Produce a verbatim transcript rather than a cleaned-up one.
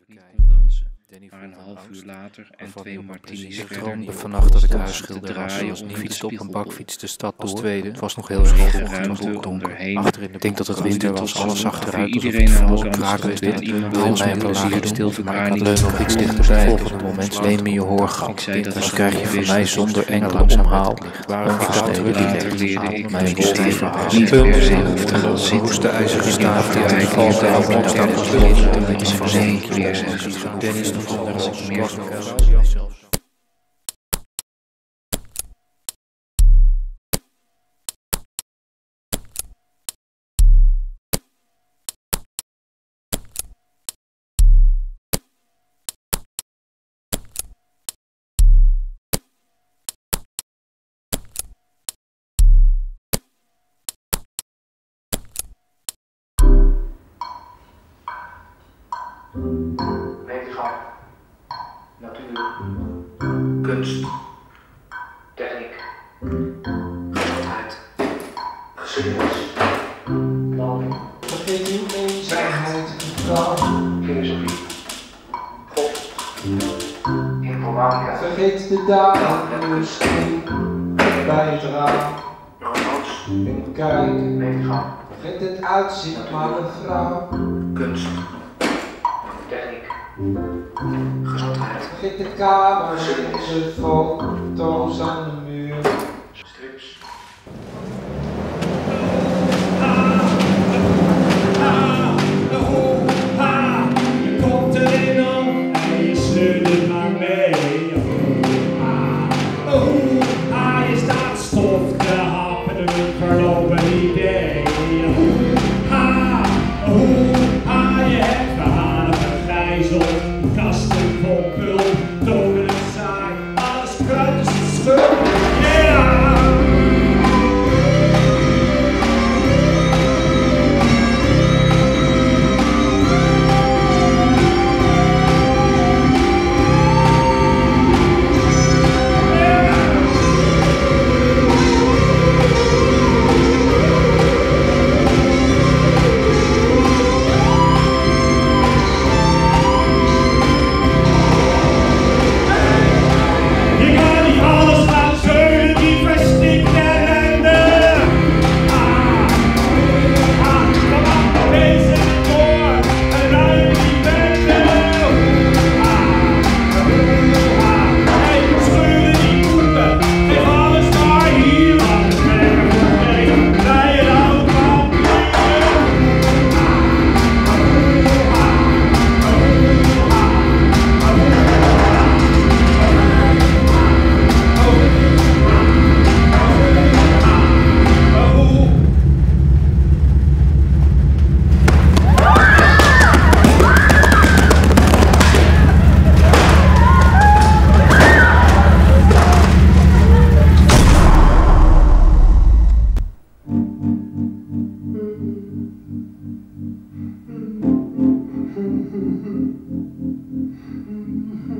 niet kon dansen. Maar een half uur later en twee martinis Ik verder droomde niet vannacht dat ik opgelost huisschilder te was. draaien Ik om de fietste op een spiegelbol. bakfiets de stad door. Als tweede, Het was nog heel lege erg ruimte donker. om erheen. Achter in de denk dat het winter was, alles zag eruit alsof iedereen het aan de vrolijk kant kraken stond is. en iemand Al anders mijn met plezier plezier de doen, stilte maar ik elkaar had niet leun op nog de iets vloer dichterbij. moeten Volgende moment neem me je hoorgal. Ik zei dat Dan als krijg je van mij zonder enkele omhaal Later onverstedelijk leerde ik mijn mijn schrijven. niet per se hoefde gaan Roeste zitten. ijzeren In de staaf die uit de praktijk valk leerde ik en dat afstand het was een met van van zeker weer zijn. Dennis stond onder Nog ons meer wetenschap, natuur, kunst, techniek, gezondheid, geschiedenis, landing, Vergeet uw eenzaamheid, vrouw. filosofie, God, informatica, Vergeet de dagen misschien bij het raam. romans, En kijk, wetenschap, vergeet het uitzicht, maar mevrouw. kunst, techniek, gezondheid, Vergeet de kamers en de foto's aan de muur. strips, Je komt erin om en je sleurt het maar mee. Ah, oh, ah, je staat stof te happen en een verlopen idee. Ah, oh, ah, je hebt verhalen gegijzeld, kasten vol pul, doden en saai, alles kruid is de schuld. Yeah! Je kan niet alles gaan zeulen, die verstikte ellende. Ah, ah, kom op, wees het door, en ruim die bende. Ah, ah, hey, scheuren die boeken, geef alles maar hier aan het werk. Nee, bij je oud papier. Mm-hmm.